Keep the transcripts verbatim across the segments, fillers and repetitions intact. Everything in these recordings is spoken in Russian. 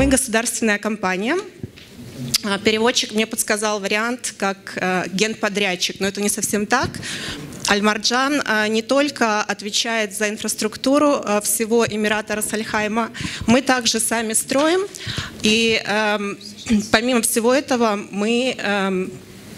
Мы государственная компания. Переводчик мне подсказал вариант как генподрядчик, но это не совсем так. Аль-Марджан не только отвечает за инфраструктуру всего Эмирата Рас-Аль-Хайма, мы также сами строим. И э, помимо всего этого мы... Э,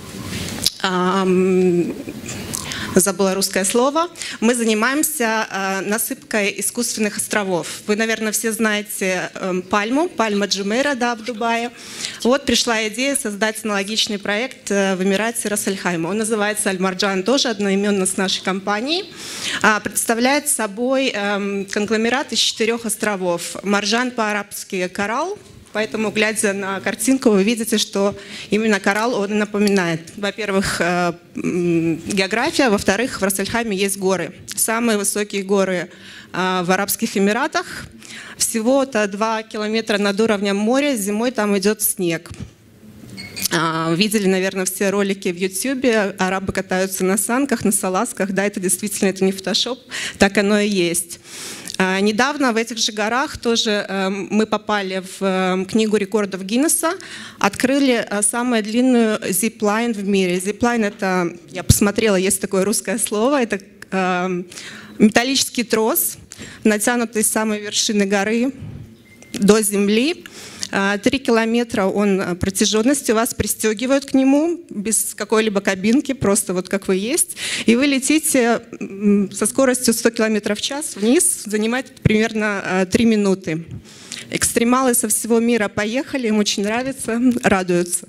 э, забыла русское слово. Мы занимаемся э, насыпкой искусственных островов. Вы, наверное, все знаете э, пальму, пальма Джумейра, да, в Дубае. Вот пришла идея создать аналогичный проект э, в Эмирате Рас-Аль-Хайма. Он называется Аль-Марджан, тоже одноименно с нашей компанией. А, представляет собой э, конгломерат из четырех островов. Марджан по-арабски коралл. Поэтому, глядя на картинку, вы видите, что именно коралл он и напоминает. Во-первых, география, во-вторых, в Рас-Аль-Хайме есть горы. Самые высокие горы в Арабских Эмиратах. Всего-то два километра над уровнем моря, зимой там идет снег. Видели, наверное, все ролики в Ютьюбе. Арабы катаются на санках, на салазках. Да, это действительно, это не фотошоп, так оно и есть. Недавно в этих же горах тоже мы попали в книгу рекордов Гиннесса, открыли самую длинную зиплайн в мире. Зиплайн — это, я посмотрела, есть такое русское слово, это металлический трос, натянутый с самой вершины горы до земли. Три километра он протяженности, вас пристегивают к нему без какой-либо кабинки, просто вот как вы есть. И вы летите со скоростью сто километров в час вниз, занимает примерно три минуты. Экстремалы со всего мира поехали, им очень нравится, радуются.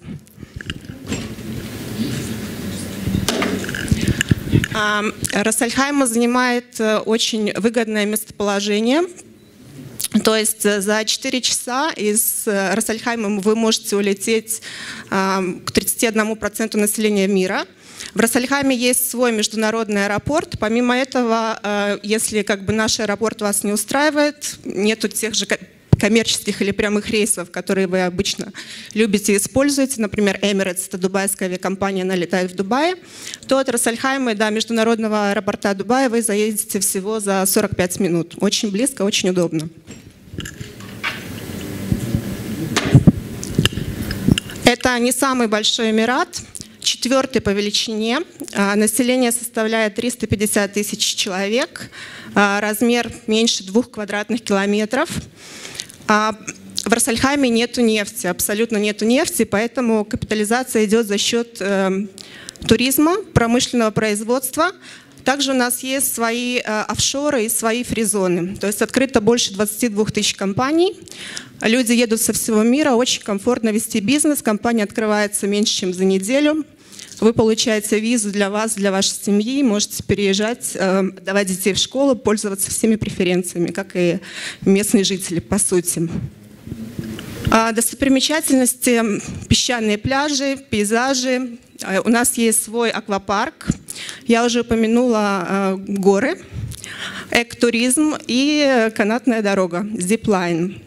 Рас-Аль-Хайма занимает очень выгодное местоположение. То есть за четыре часа из Рас-Аль-Хайма вы можете улететь к тридцати одному проценту населения мира. В Рас-Аль-Хайме есть свой международный аэропорт. Помимо этого, если как бы наш аэропорт вас не устраивает, нету тех же коммерческих или прямых рейсов, которые вы обычно любите и используете, например, Emirates, это дубайская авиакомпания, она летает в Дубае, то от Рас-Аль-Хайма до международного аэропорта Дубая вы заедете всего за сорок пять минут. Очень близко, очень удобно. Это не самый большой эмират, четвертый по величине. Население составляет триста пятьдесят тысяч человек, размер меньше двух квадратных километров. В Рас-Аль-Хайме нету нефти, абсолютно нету нефти, поэтому капитализация идет за счет э, туризма, промышленного производства. Также у нас есть свои э, офшоры и свои фризоны. То есть открыто больше двадцати двух тысяч компаний. Люди едут со всего мира, очень комфортно вести бизнес. Компания открывается меньше, чем за неделю. Вы получаете визу для вас, для вашей семьи, можете переезжать, э, давать детей в школу, пользоваться всеми преференциями, как и местные жители, по сути. А достопримечательности – песчаные пляжи, пейзажи. У нас есть свой аквапарк. Я уже упомянула э, горы, экотуризм и канатная дорога, зиплайн.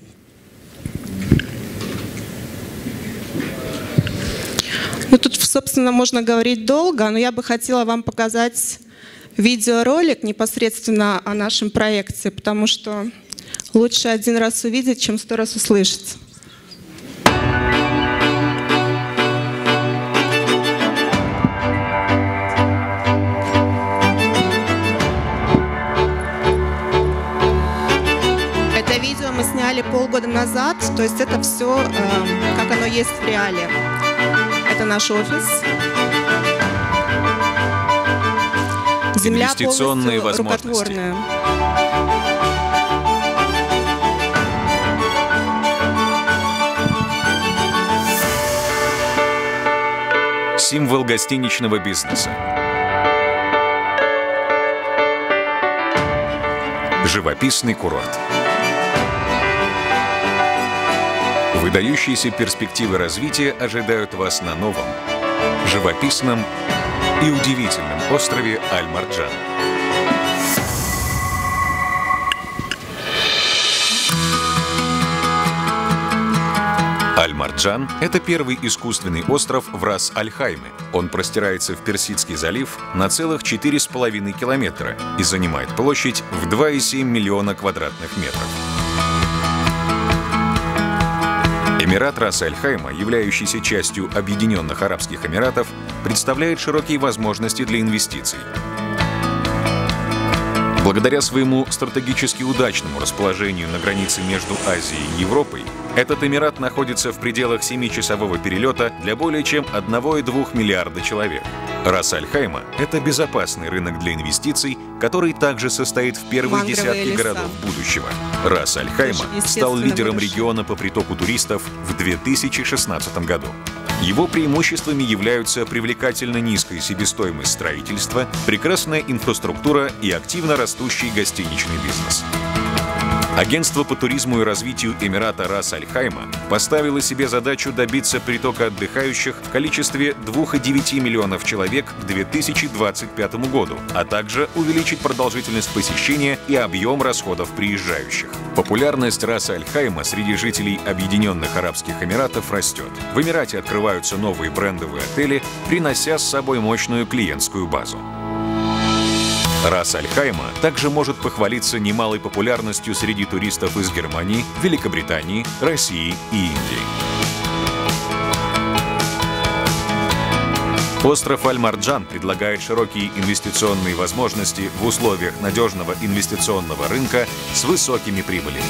Ну, тут, собственно, можно говорить долго, но я бы хотела вам показать видеоролик непосредственно о нашем проекте, потому что лучше один раз увидеть, чем сто раз услышать. Это видео мы сняли полгода назад, то есть это все, э, как оно есть в реале. Это наш офис. Земля Инвестиционные полностью возможности. рукотворная. Символ гостиничного бизнеса. Живописный курорт. Выдающиеся перспективы развития ожидают вас на новом, живописном и удивительном острове Аль-Марджан. Аль-Марджан – это первый искусственный остров в Рас-Аль-Хайме. Он простирается в Персидский залив на целых четыре с половиной километра и занимает площадь в два и семь миллиона квадратных метров. Эмират Рас-Аль-Хайма, являющийся частью Объединенных Арабских Эмиратов, представляет широкие возможности для инвестиций. Благодаря своему стратегически удачному расположению на границе между Азией и Европой, этот Эмират находится в пределах семичасового перелета для более чем одного и двух миллиарда человек. Рас-Аль-Хайма – это безопасный рынок для инвестиций, который также состоит в первой Мангровые десятке леса. городов будущего. Рас-Аль-Хайма стал лидером региона по притоку туристов в две тысячи шестнадцатом году. Его преимуществами являются привлекательно низкая себестоимость строительства, прекрасная инфраструктура и активно растущий гостиничный бизнес. Агентство по туризму и развитию Эмирата Рас-Аль-Хайма поставило себе задачу добиться притока отдыхающих в количестве двух и девяти миллионов человек к две тысячи двадцать пятому году, а также увеличить продолжительность посещения и объем расходов приезжающих. Популярность Рас-Аль-Хайма среди жителей Объединенных Арабских Эмиратов растет. В Эмирате открываются новые брендовые отели, принося с собой мощную клиентскую базу. Рас-Аль-Хайма также может похвалиться немалой популярностью среди туристов из Германии, Великобритании, России и Индии. Остров Аль-Марджан предлагает широкие инвестиционные возможности в условиях надежного инвестиционного рынка с высокими прибылями.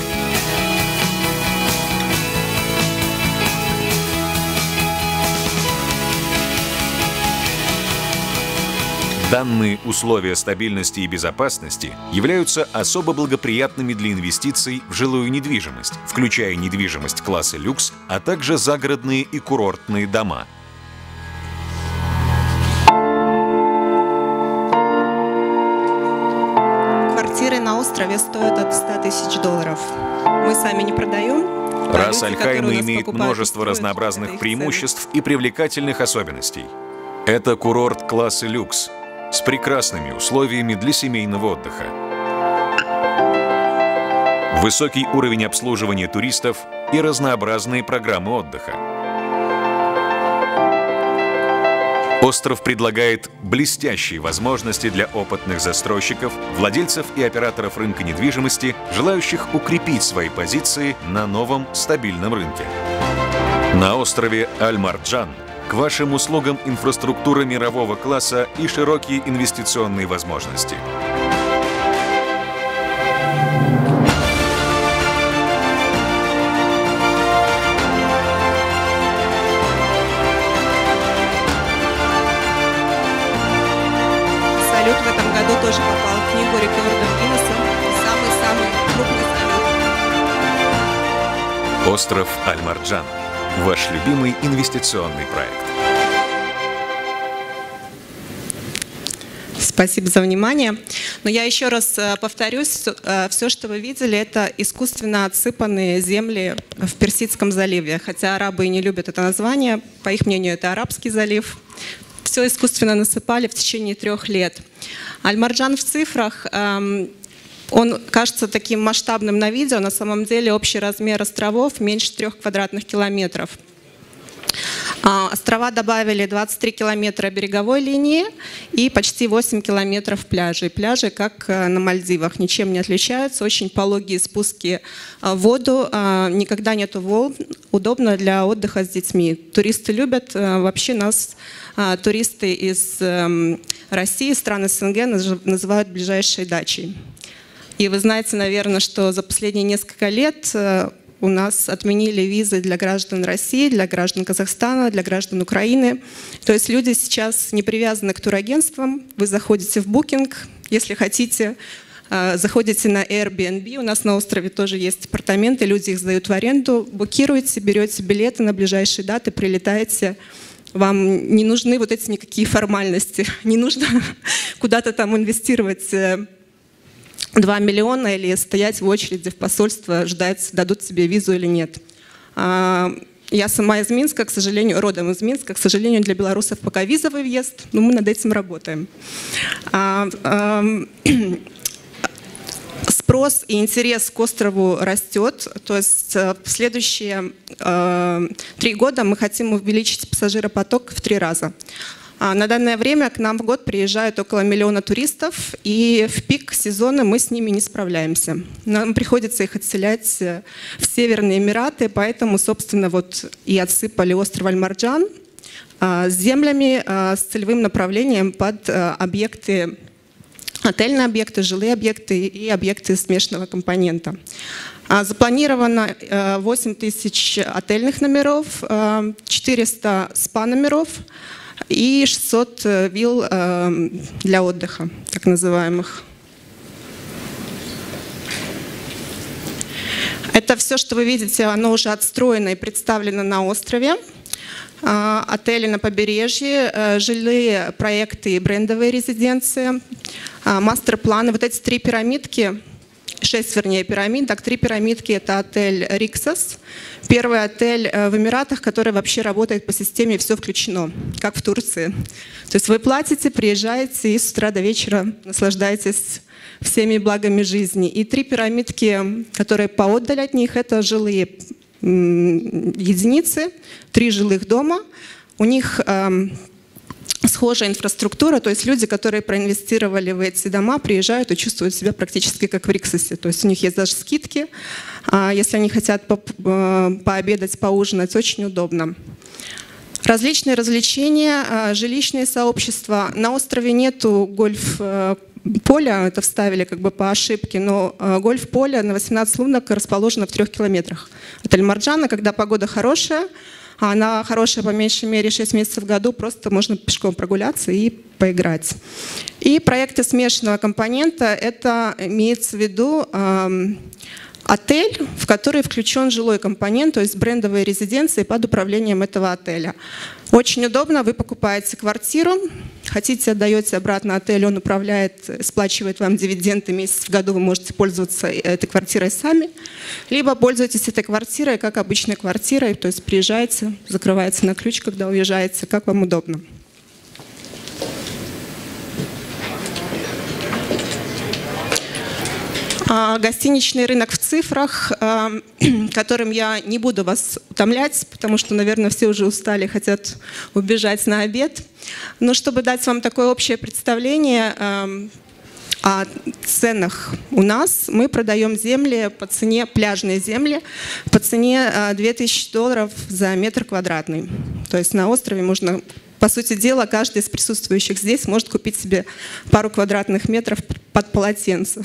Данные условия стабильности и безопасности являются особо благоприятными для инвестиций в жилую недвижимость, включая недвижимость класса люкс, а также загородные и курортные дома. Квартиры на острове стоят от ста тысяч долларов. Мы сами не продаем. Рас-Аль-Хайма имеет множество разнообразных преимуществ и привлекательных особенностей. Это курорт класса люкс с прекрасными условиями для семейного отдыха. Высокий уровень обслуживания туристов и разнообразные программы отдыха. Остров предлагает блестящие возможности для опытных застройщиков, владельцев и операторов рынка недвижимости, желающих укрепить свои позиции на новом стабильном рынке. На острове Аль-Марджан к вашим услугам инфраструктура мирового класса и широкие инвестиционные возможности. Салют в этом году тоже попал в книгу рекордов Гиннесса. Самый-самый крупный салют. Остров Аль-Марджан. Ваш любимый инвестиционный проект. Спасибо за внимание. Но я еще раз повторюсь, все, что вы видели, это искусственно отсыпанные земли в Персидском заливе. Хотя арабы и не любят это название, по их мнению, это Арабский залив. Все искусственно насыпали в течение трех лет. Аль-Марджан в цифрах, он кажется таким масштабным на видео, на самом деле общий размер островов меньше трех квадратных километров. Острова добавили двадцать три километра береговой линии и почти восемь километров пляжей. Пляжи, как на Мальдивах, ничем не отличаются, очень пологие спуски в воду, никогда нету волн, удобно для отдыха с детьми. Туристы любят, вообще нас туристы из России, стран СНГ называют ближайшей дачей. И вы знаете, наверное, что за последние несколько лет у нас отменили визы для граждан России, для граждан Казахстана, для граждан Украины. То есть люди сейчас не привязаны к турагентствам. Вы заходите в Booking, если хотите, заходите на Airbnb. У нас на острове тоже есть апартаменты, люди их сдают в аренду. Букируете, берете билеты на ближайшие даты, прилетаете. Вам не нужны вот эти никакие формальности. Не нужно куда-то там инвестировать два миллиона или стоять в очереди в посольство, ждать, дадут тебе визу или нет. Я сама из Минска, к сожалению, родом из Минска, к сожалению, для белорусов пока визовый въезд, но мы над этим работаем. Спрос и интерес к острову растет, то есть в следующие три года мы хотим увеличить пассажиропоток в три раза. На данное время к нам в год приезжают около миллиона туристов, и в пик сезона мы с ними не справляемся. Нам приходится их отселять в Северные Эмираты, поэтому, собственно, вот и отсыпали остров Аль-Марджан с землями, с целевым направлением под объекты, отельные объекты, жилые объекты и объекты смешанного компонента. Запланировано восемь тысяч отельных номеров, четыреста спа-номеров и шестьсот вилл для отдыха, так называемых. Это все, что вы видите, оно уже отстроено и представлено на острове. Отели на побережье, жилые проекты и брендовые резиденции, мастер-планы. Вот эти три пирамидки, шесть, вернее, пирамид, так, три пирамидки — это отель Риксос. Первый отель в Эмиратах, который вообще работает по системе «все включено», как в Турции. То есть вы платите, приезжаете и с утра до вечера наслаждаетесь всеми благами жизни. И три пирамидки, которые поотдаль от них, это жилые единицы, три жилых дома. У них э, схожая инфраструктура, то есть люди, которые проинвестировали в эти дома, приезжают и чувствуют себя практически как в Риксосе. То есть у них есть даже скидки, э, если они хотят по э, пообедать, поужинать, очень удобно. Различные развлечения, э, жилищные сообщества. На острове нету гольф э, поля, это вставили как бы по ошибке, но э, гольф-поле на восемнадцать лунок расположено в трех километрах от Аль-Марджана. Когда погода хорошая, а она хорошая по меньшей мере шесть месяцев в году, просто можно пешком прогуляться и поиграть. И проекты смешанного компонента, это имеется в виду э, отель, в который включен жилой компонент, то есть брендовые резиденции под управлением этого отеля. Очень удобно, вы покупаете квартиру, хотите, отдаете обратно отель, он управляет, сплачивает вам дивиденды месяц в году, вы можете пользоваться этой квартирой сами, либо пользуетесь этой квартирой как обычной квартирой, то есть приезжаете, закрываете на ключ, когда уезжаете, как вам удобно. Гостиничный рынок в цифрах, которым я не буду вас утомлять, потому что, наверное, все уже устали, хотят убежать на обед. Но чтобы дать вам такое общее представление о ценах у нас, мы продаем земли по цене, пляжные земли, по цене две тысячи долларов за метр квадратный. То есть на острове можно, по сути дела, каждый из присутствующих здесь может купить себе пару квадратных метров под полотенце.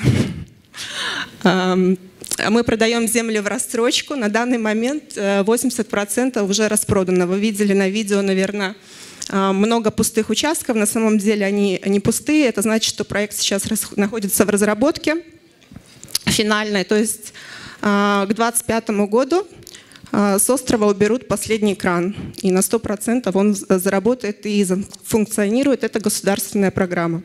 Мы продаем землю в рассрочку. На данный момент восемьдесят процентов уже распродано. Вы видели на видео, наверное, много пустых участков. На самом деле они не пустые. Это значит, что проект сейчас находится в разработке финальной. То есть к две тысячи двадцать пятому году с острова уберут последний кран. И на сто процентов он заработает и функционирует. Это государственная программа.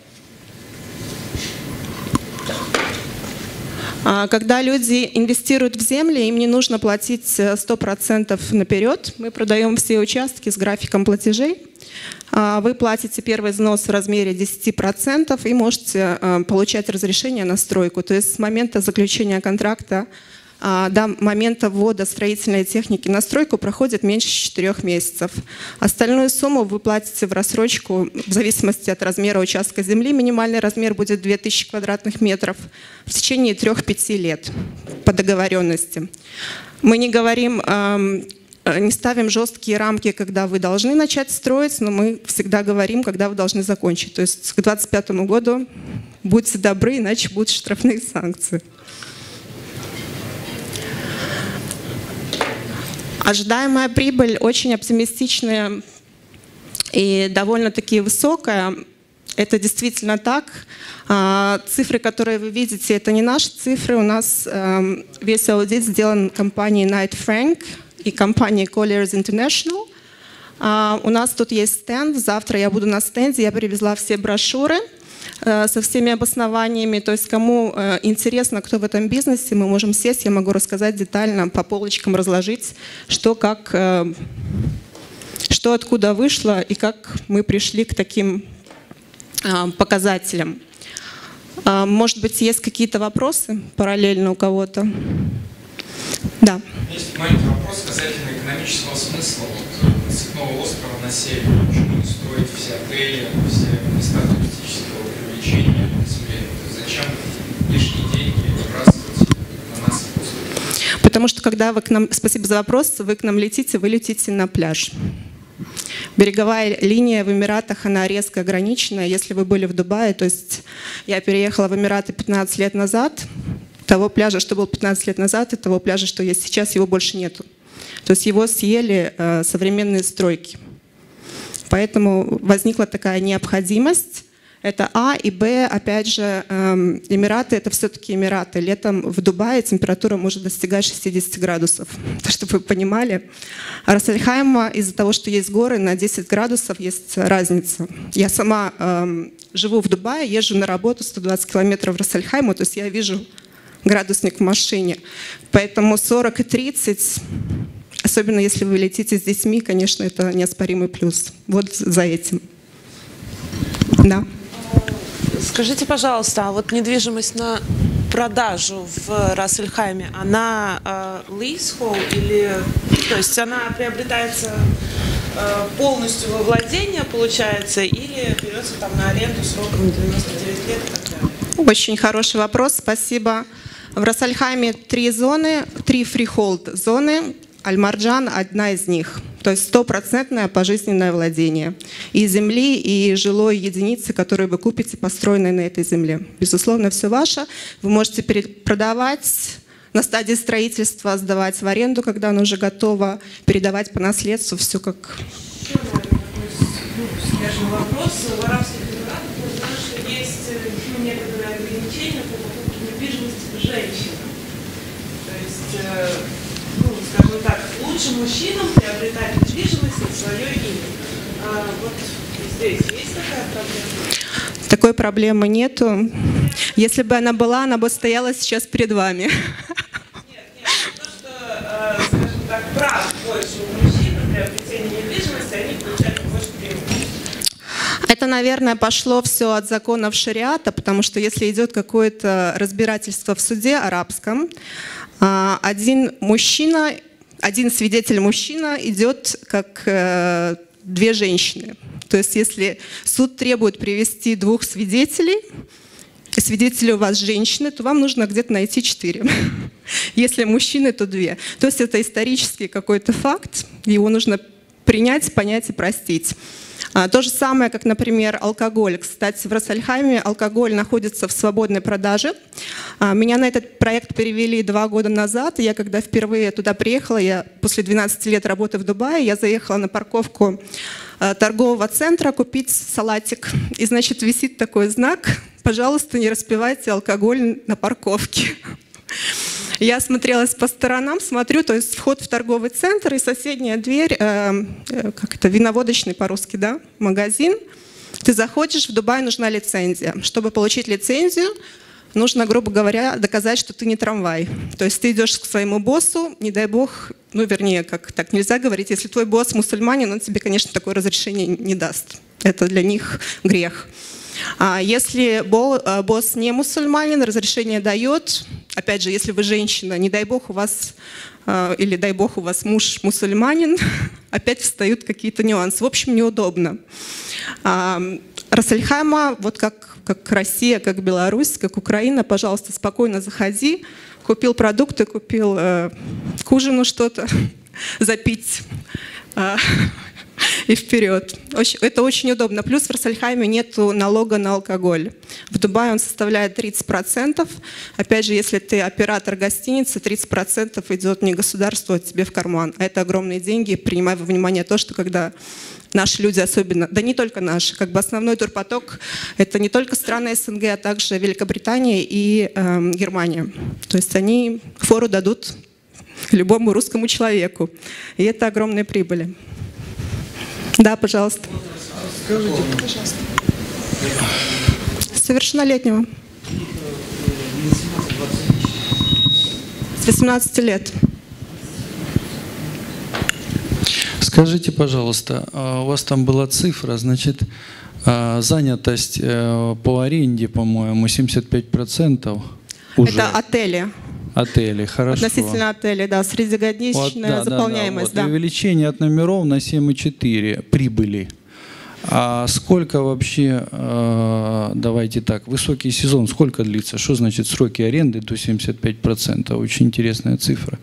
Когда люди инвестируют в земли, им не нужно платить сто процентов наперед. Мы продаем все участки с графиком платежей. Вы платите первый взнос в размере десяти процентов и можете получать разрешение на стройку. То есть с момента заключения контракта до момента ввода строительной техники на стройку проходит меньше четырёх месяцев. Остальную сумму вы платите в рассрочку в зависимости от размера участка земли. Минимальный размер будет две тысячи квадратных метров в течение трёх-пяти лет по договоренности. Мы не говорим, не ставим жесткие рамки, когда вы должны начать строить, но мы всегда говорим, когда вы должны закончить. То есть к две тысячи двадцать пятому году будьте добры, иначе будут штрафные санкции. Ожидаемая прибыль очень оптимистичная и довольно-таки высокая. Это действительно так. Цифры, которые вы видите, это не наши цифры. У нас весь аудит сделан компанией Knight Frank и компанией Colliers International. У нас тут есть стенд. Завтра я буду на стенде. Я привезла все брошюры со всеми обоснованиями. То есть кому интересно, кто в этом бизнесе, мы можем сесть, я могу рассказать детально, по полочкам разложить, что, как, что откуда вышло и как мы пришли к таким показателям. Может быть, есть какие-то вопросы параллельно у кого-то? Да. Есть маленький вопрос касательно экономического экономического смысла вот, цветного острова на севере? Почему не строить все отели, все места туристического привлечения на земле? Зачем лишние деньги выбрасывать на нас в воздух? Потому что когда вы к нам, спасибо за вопрос, вы к нам летите, вы летите на пляж. Береговая линия в Эмиратах, она резко ограничена. Если вы были в Дубае, то есть я переехала в Эмираты пятнадцать лет назад, того пляжа, что был пятнадцать лет назад, и того пляжа, что есть сейчас, его больше нету. То есть его съели э, современные стройки. Поэтому возникла такая необходимость. Это А, и Б, опять же, эм, Эмираты — это все-таки Эмираты. Летом в Дубае температура может достигать шестидесяти градусов, чтобы вы понимали. А Рас-Аль-Хайма из-за того, что есть горы, на десять градусов есть разница. Я сама эм, живу в Дубае, езжу на работу сто двадцать километров в Рас-Аль-Хайму, то есть я вижу градусник в машине. Поэтому сорок и тридцать, особенно если вы летите с детьми, конечно, это неоспоримый плюс. Вот за этим. Да. Скажите, пожалуйста, а вот недвижимость на продажу в Рас-Аль-Хайме, она э, leasehold или, то есть она приобретается э, полностью во владение, получается, или берется там на аренду сроком девяносто девять лет и так далее? Очень хороший вопрос, спасибо. В Рас-Аль-Хайме три зоны, три freehold зоны. Аль-Марджан — одна из них. То есть стопроцентное пожизненное владение и земли, и жилой единицы, которые вы купите, построенные на этой земле. Безусловно, все ваше. Вы можете продавать на стадии строительства, сдавать в аренду, когда оно уже готово, передавать по наследству, все как... Скажем, вопрос. В Арабских Эмиратах мы знаем, что есть ну, некоторые ограничения по покупке недвижимости женщинам. То есть... ну, скажем так, лучше мужчинам приобретать недвижимость на свое имя. А вот здесь есть такая проблема? Такой проблемы нету. Если бы она была, она бы стояла сейчас перед вами. Нет, нет, то, что, скажем так, прав больше у мужчин на приобретение недвижимости, они получают больше преимуществ. Это, наверное, пошло все от законов шариата, потому что если идет какое-то разбирательство в суде арабском, один мужчина, один свидетель-мужчина идет как э, две женщины. То есть если суд требует привести двух свидетелей, и свидетели у вас женщины, то вам нужно где-то найти четыре. Если мужчины, то две. То есть это исторический какой-то факт, его нужно принять, понять и простить. То же самое, как, например, алкоголь. Кстати, в Рас-Аль-Хайме алкоголь находится в свободной продаже. Меня на этот проект перевели два года назад. Я когда впервые туда приехала, я после двенадцати лет работы в Дубае, я заехала на парковку торгового центра купить салатик. И, значит, висит такой знак: пожалуйста, не распивайте алкоголь на парковке. Я осмотрелась по сторонам, смотрю, то есть вход в торговый центр и соседняя дверь, э, как это, виноводочный по-русски, да, магазин. Ты заходишь, в Дубае нужна лицензия. Чтобы получить лицензию, нужно, грубо говоря, доказать, что ты не трамвай. То есть ты идешь к своему боссу, не дай бог, ну, вернее, как так нельзя говорить, если твой босс мусульманин, он тебе, конечно, такое разрешение не даст. Это для них грех. А если босс не мусульманин, разрешение дает. Опять же, если вы женщина, не дай бог у вас, или дай бог у вас муж мусульманин, опять встают какие-то нюансы. В общем, неудобно. Рас-Аль-Хайма, вот как, как Россия, как Беларусь, как Украина, пожалуйста, спокойно заходи. Купил продукты, купил э, к ужину что-то, запить. И вперед. Это очень удобно. Плюс в Рас-Аль-Хайме нет налога на алкоголь. В Дубае он составляет тридцать процентов. Опять же, если ты оператор гостиницы, тридцать процентов идет не государству, а тебе в карман. А это огромные деньги, принимая во внимание то, что когда наши люди особенно, да не только наши, как бы основной турпоток — это не только страны СНГ, а также Великобритания и э, Германия. То есть они фору дадут любому русскому человеку. И это огромные прибыли. Да, пожалуйста. Скажите, пожалуйста. Совершеннолетнего. С восемнадцати лет. Скажите, пожалуйста, у вас там была цифра, значит, занятость по аренде, по-моему, семьдесят пять процентов уже. Это отели. Отели, хорошо. Относительно отелей, да, Вот, среднегодичная да, да, заполняемость, да, да. вот. И увеличение от номеров на семь и четыре прибыли. А сколько вообще, э, давайте так, высокий сезон, сколько длится? Что значит сроки аренды до семьдесят пять процентов? Очень интересная цифра.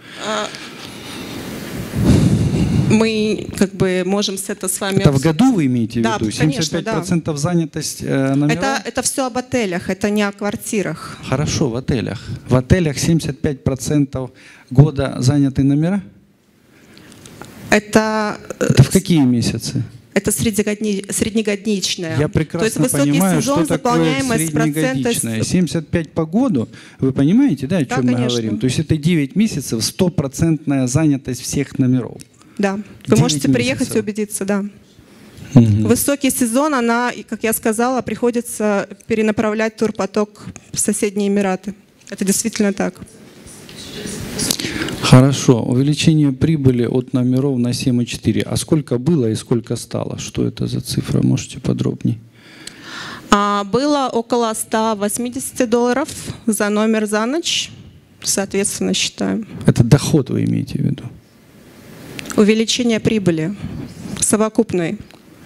Мы как бы можем с это с вами... Это в году вы имеете в Да, виду? конечно, семьдесят пять процентов занятость э, номеров? Это, это все об отелях, это не о квартирах. Хорошо, в отелях. В отелях семьдесят пять процентов года заняты номера? Это, Это в какие месяцы? это среднегодни, среднегодичная. Я прекрасно То есть высокий понимаю, сезон, что такое заполняемость процента... среднегодичная. семьдесят пять по году, вы понимаете, да, о Да, чем мы конечно. говорим? То есть это девять месяцев, стопроцентная занятость всех номеров. Да, вы девять можете приехать месяцев. и убедиться, да. Мгм. Высокий сезон, она, и, как я сказала, приходится перенаправлять турпоток в соседние Эмираты. Это действительно так. Хорошо. Увеличение прибыли от номеров на семь и четыре. А сколько было и сколько стало? Что это за цифра? Можете подробнее? А, было около ста восьмидесяти долларов за номер за ночь, соответственно, считаем. Это доход вы имеете в виду? Увеличение прибыли совокупной.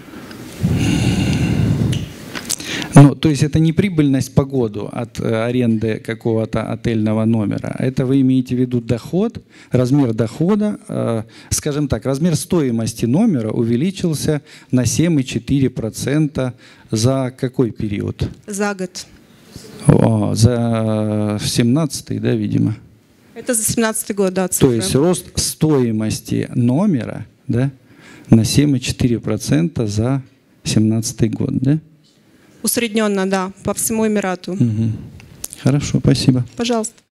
Ну, то есть это не прибыльность по году от э, аренды какого-то отельного номера. Это вы имеете в виду доход, размер дохода, э, скажем так, размер стоимости номера увеличился на семь и четыре процента за какой период? За год. О, за семнадцатый, да, видимо. Это за семнадцатый год, да, цифры. То есть рост стоимости номера, да, на семь и четыре процента за семнадцатый год, да? Усредненно, да, по всему Эмирату. Угу. Хорошо, спасибо. Пожалуйста.